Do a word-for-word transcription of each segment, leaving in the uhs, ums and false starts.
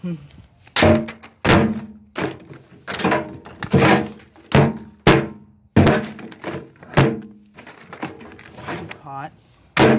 Pots.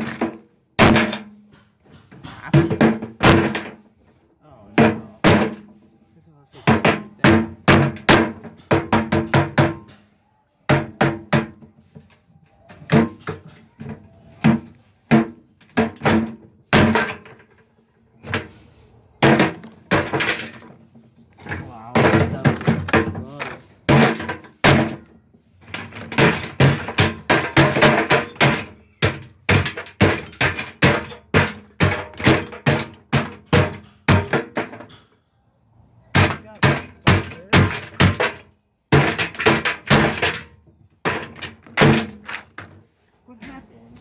What happened?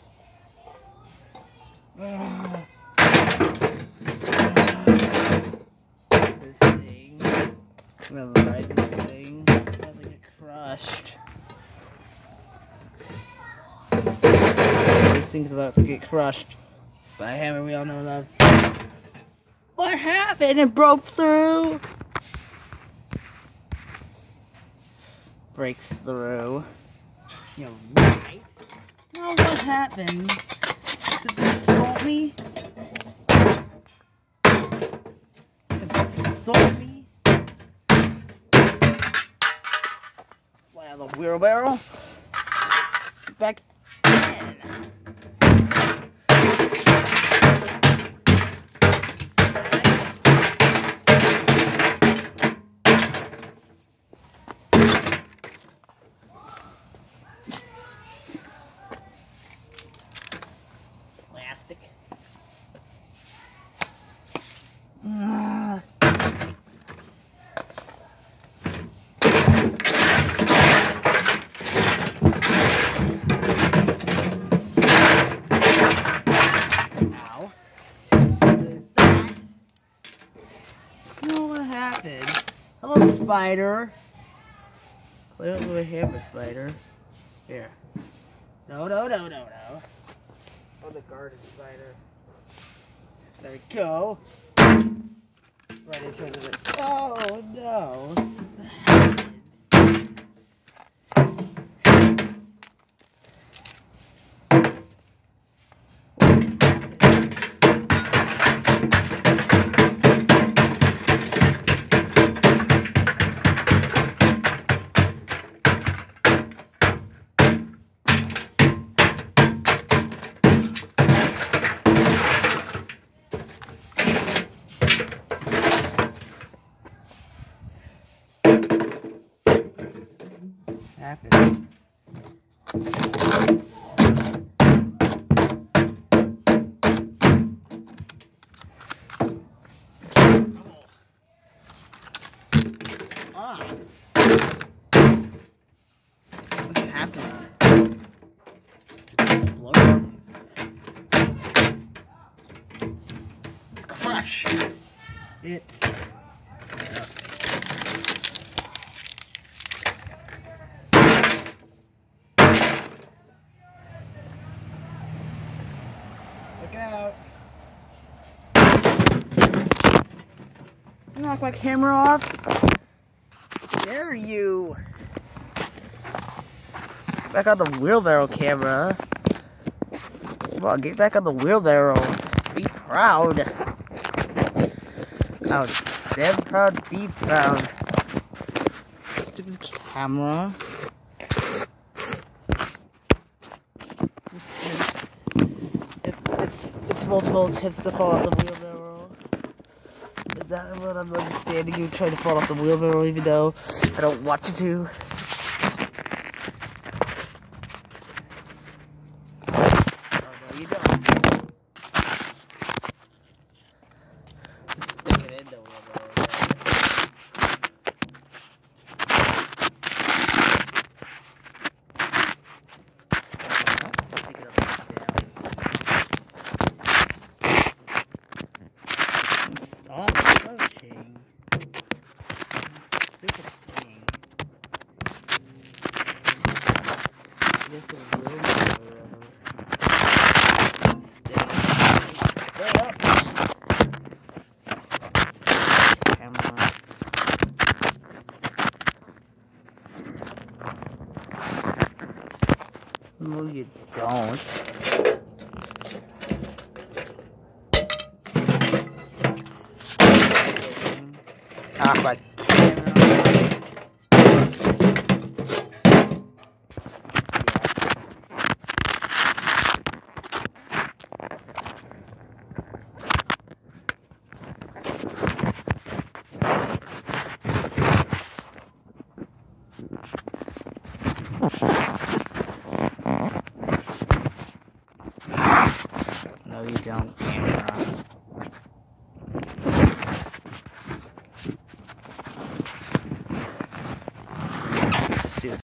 Uh, this thing. I'm gonna ride this thing. It's gonna get crushed. This thing's about to get crushed by a hammer we all know love. What happened? It broke through. Breaks through. You're right. Well, what happened? Did it insult me? Did it insult me? Fly out the wheelbarrow. Back in. Plastic. Uh. Ow. What is that? Oh, what happened? Hello, spider. Play with a hammer, spider. Here. No, no, no, no, no. Oh, the garden spider. There we go. Right into the. Oh no. Happened. Ah. What happened? It's exploded. It's crushed. It's Look out. Knock my camera off. Dare you? Get back on the wheelbarrow camera. Come on, get back on the wheelbarrow. Be proud. Proud. Stand proud, be proud. Stupid camera. It's, it's multiple tips to fall off the wheelbarrow. Is that what I'm understanding? You trying to fall off the wheelbarrow even though I don't want you to? Oh, no, you don't. Just stick it in the wheelbarrow. Stop pushing. Stupid thing. Just a little bit. Stay, stay up. No, you don't. Ah, my camera. No, you don't.